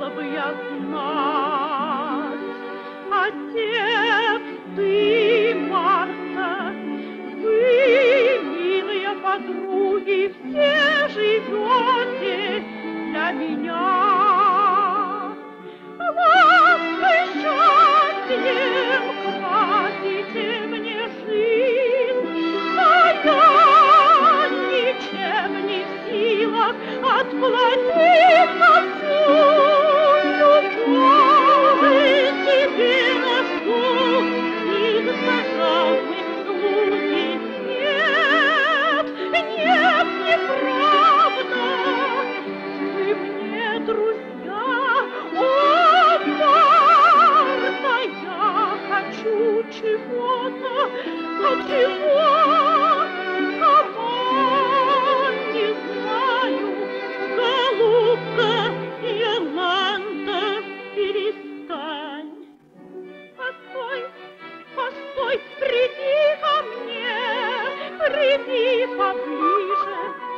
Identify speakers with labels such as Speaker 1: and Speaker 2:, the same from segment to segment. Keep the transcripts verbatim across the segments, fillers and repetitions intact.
Speaker 1: хотела бы я знать. Отец, ты, Марта, вы, милые подруги, все живете для меня. Лаской счастьем красите мне жизнь, а я ничем не в силах отплатить отцу любовь тебе рожду из зажалых слуги. Нет, нет, неправда, вы мне друзья, о, Марта, я хочу чего-то, а чего сама не знаю. Голубка, Иоланта, перестань. Постой, постой, приди ко мне, приди поближе.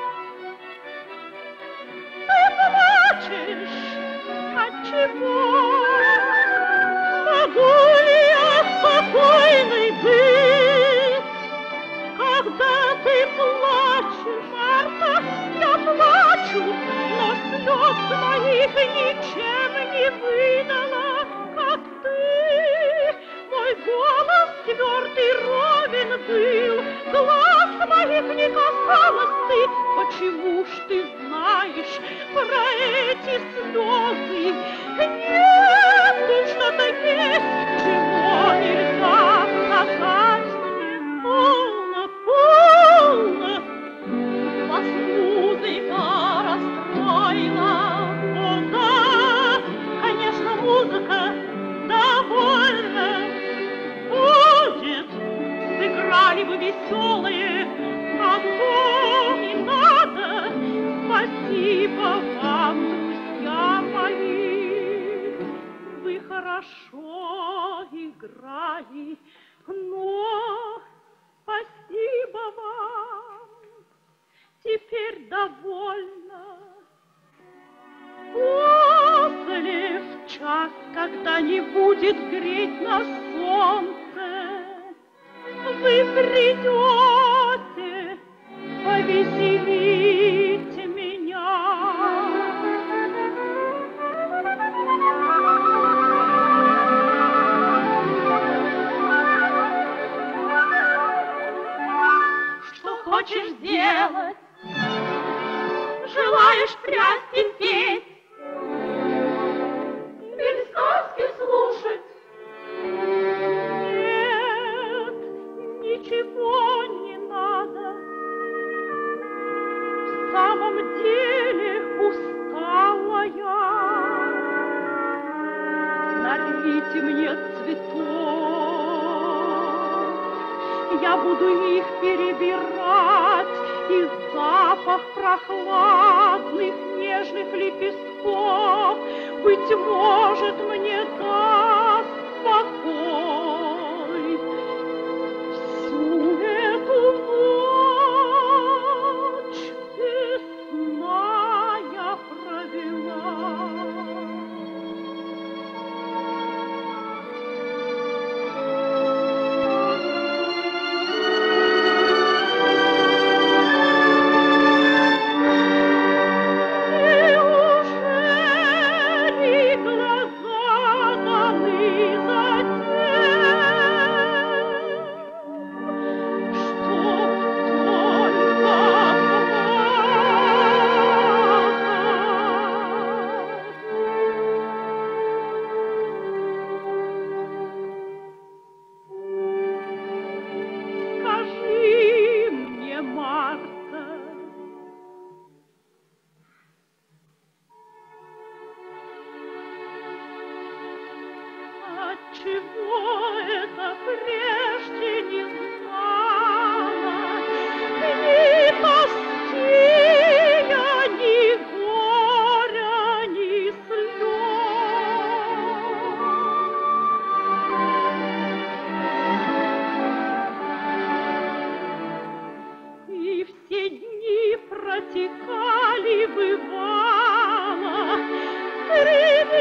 Speaker 1: Ты плачешь, отчего? Могу ли я спокойной быть? Когда ты плачешь, Марта, я плачу, но слез моих ничем не выдала, как ты. Мой голос твердый, ровен был, глаз моих не касалась ты. Почему ж ты знаешь про эти слезы? Нет, тут что-то есть, чего нельзя сказать мне. Полно, полно, вас музыка расстроила. О, да, конечно, музыка довольна. Будет, сыграли вы веселые, а то не надо. Спасибо вам, друзья мои, вы хорошо играли, но спасибо вам, теперь довольно. После, в час, когда не будет греть нас солнце, вы придете повеселить меня. Что хочешь сделать? Желаешь прясть и петь? Или сказки слушать? Нет, ничего не надо. В самом деле устала я. Нарвите мне цветов, я буду их перебирать, и запах прохладных нежных лепестков, быть может, мне даст покой. Всю эту ночь без сна я провела. протекали, бывало, среди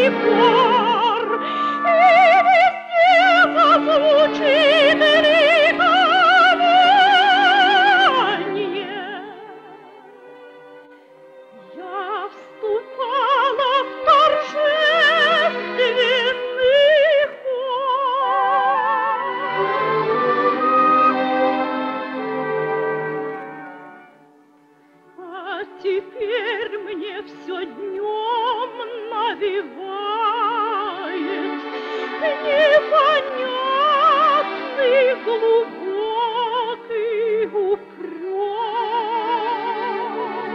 Speaker 1: сих пор, и везде зазвучит ликование. Я вступала в торжественный хор. А теперь мне все днем навевает непонятный глубокий упрек.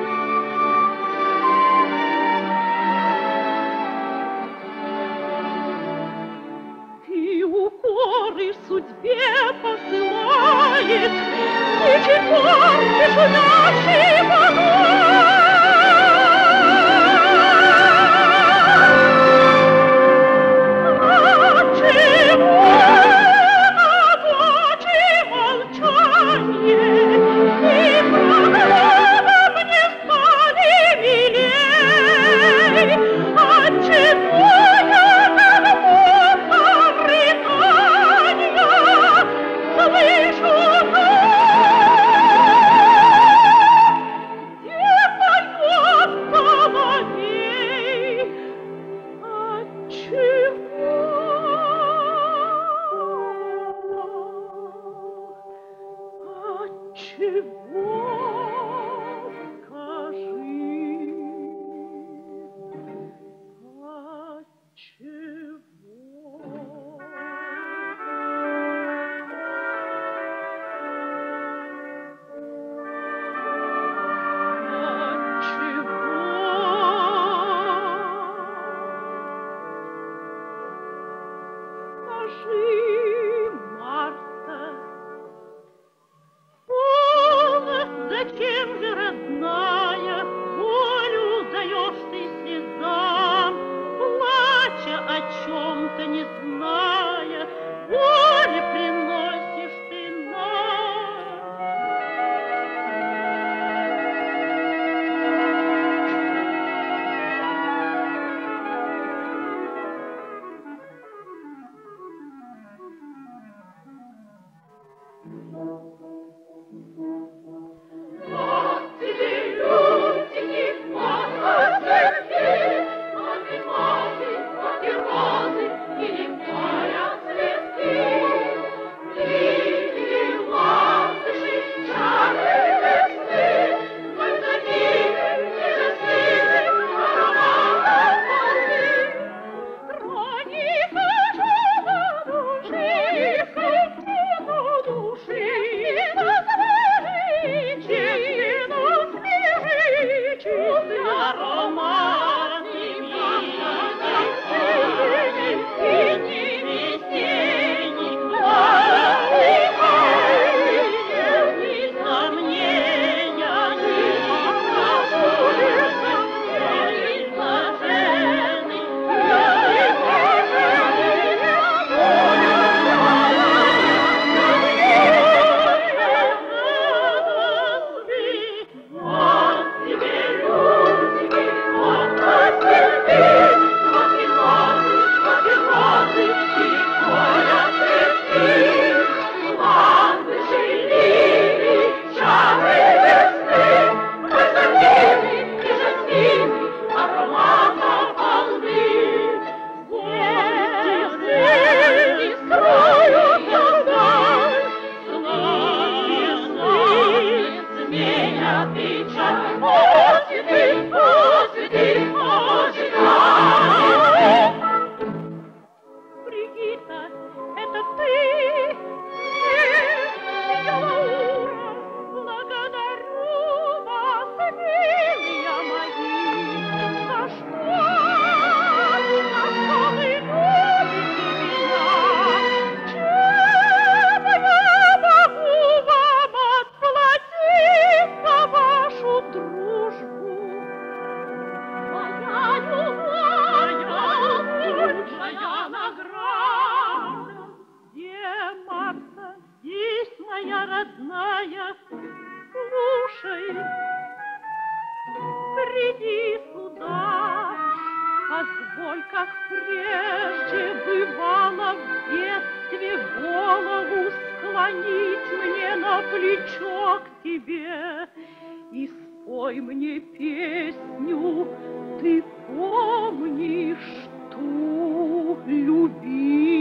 Speaker 1: И укоры судьбе посылает, и Чайковский шумящий вагон. А чему ночи молчание, и проглядом мне стали милей, отчего я как будто рыдания слышу. позволь, как прежде бывало в детстве, голову склонить мне на плечо к тебе и спой мне песню. Ты помнишь ту любимую?